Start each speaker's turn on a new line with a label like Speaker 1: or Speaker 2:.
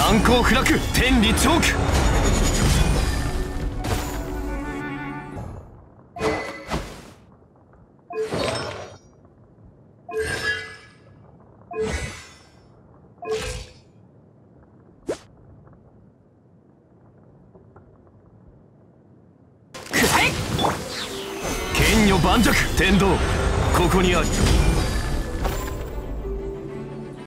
Speaker 1: 難攻不落、天理チョーク。剣女盤石天道、ここにある。